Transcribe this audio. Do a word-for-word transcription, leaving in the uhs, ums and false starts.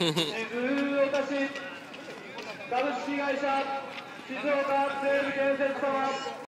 静岡市株式会社静岡西部建設様